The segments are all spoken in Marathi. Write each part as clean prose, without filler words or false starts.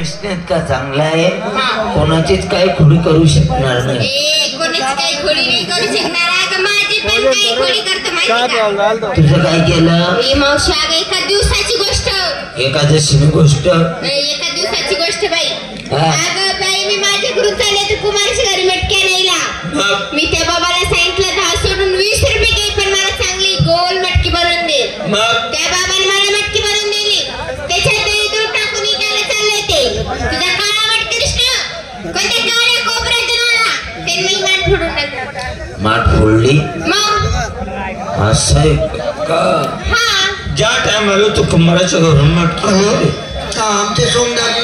कृष्ण इतका चांगला आहे, कोणाचीच काही खोडी करू शकणार नाही. कोणाची काही खोडी नाही करू शकणार. अगं माझी पण काही खोडी करतो माहिती का? तुझं काय केलं? मावशी अगं एका दिवसाची गोष्ट. एकादशीची गोष्ट? एका दिवसाची गोष्ट बाई. अगं बाई मी माझ्या घरून चालले तर कुमारच्या घरी मटक्या न्यायला. मी त्या बाबाला सांगितलं 10 सोडून 20 रुपये घे, पण मला चांगली गोल मटकी बनवून दे. त्या बाबाने मला मटकी बनवून दिली. त्याच्यात दूध टाकून इकायला चालले ते. तुझा काळा वाट कृष्ण कोणत्या काळ्या कोपऱ्यातून आला ते मी माठ फोडून टाकलं. माठ फोडली? मग असं आहे का? हा ज्या टायमाला तू कुंभाराच्या घरून मटकी आणली, आमचे सोमनाथ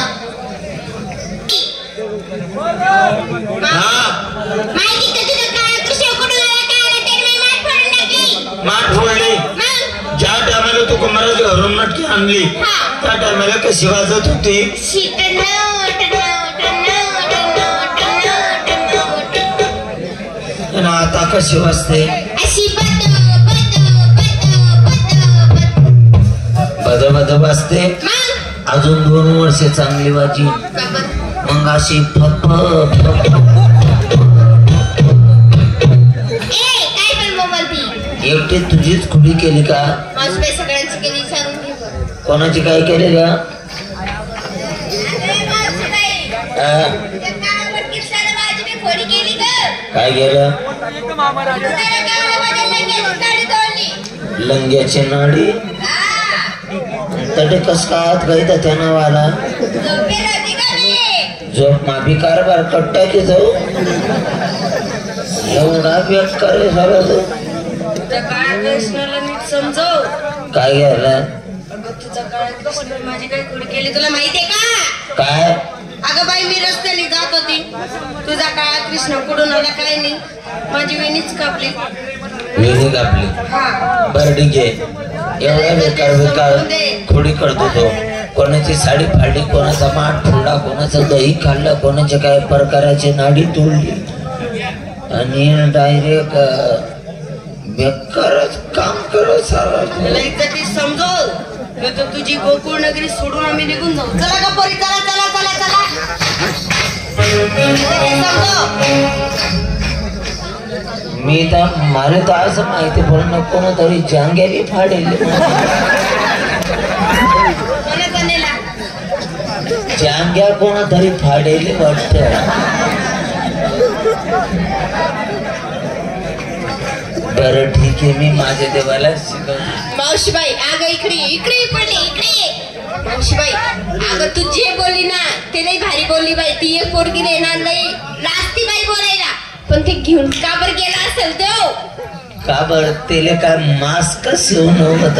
माहिती का तुझा काळा कृष्ण कुठून आला काय आला ते मी माठ फोडून टाकली. माठ फोडली? मग ज्या टायमाला तू कुंभाराच्या घरून मटकी आणली त्या टायमाला कशी वाजत होती? आणि आता कशी वाजते? अशी बद बद वाजते. अजून 2 वर्ष चांगली वाजी, मग अशी फप एकटी तुझीच खुडी केली का? सगळ्यांची केली सांगून घे. कोणाची काय केली का? काय केलं? लंग्याची नाडी तटे कस का हात गायता त्या नावाला? झोप माफी कारभार कट्टा की जाऊ एवढा बेकार झाला तो. काळा कृष्णाला नीट समजव. काय घ्यायला? तुझा काळा कृष्ण माझी काय खोडी केली तुला माहितीये का? काय? अगं बाई मी रस्त्याने जात होती, तुझा काळा कृष्ण कुठून आला काय नाही, माझी वेणीच कापली. वेणी कापली? बरं ठीक आहे. एवढा बेकार खोडी करतो तो. कोणाची साडी फाडली, कोणाचा माठ फोडला, कोणाचं दही खाल्लं, कोणाच्या काय प्रकाराची नाडी तोडली आणि डायरेक्ट बेकारच काम करत सारा. मला एकदा समजव, तर तुझी गोकुळ नगरी सोडून आम्ही निघून जाऊ. चला का पोरी, चला चला चला चला. मी तर मला तर असं माहिती पडलं कोणतरी जांग्याली फाडेल. जांग्या कोणतरी फाडेल वाटत. बरं ठीक आहे, मी माझ्या देवाला शिकवतो. मावशीबाई अगं इकडे इकडे पडले इकडे. मावशीबाई अगं तू जे बोलली ना ते लई भारी बोलली बाई. ती एक पोरगी देणार लई लाजती बाई बोलायला, पण ते घेऊन का बरं गेला असेल तो? का बरं तेले काय मास्क शिवून होत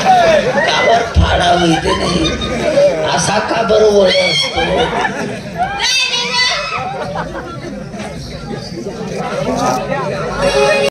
का बरं फाडावं इथे नाही असा का बरं ओळ असतो?